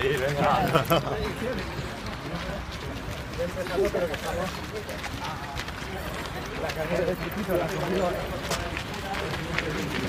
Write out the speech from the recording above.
seguir, venga. La carrera de chiquito la cogió.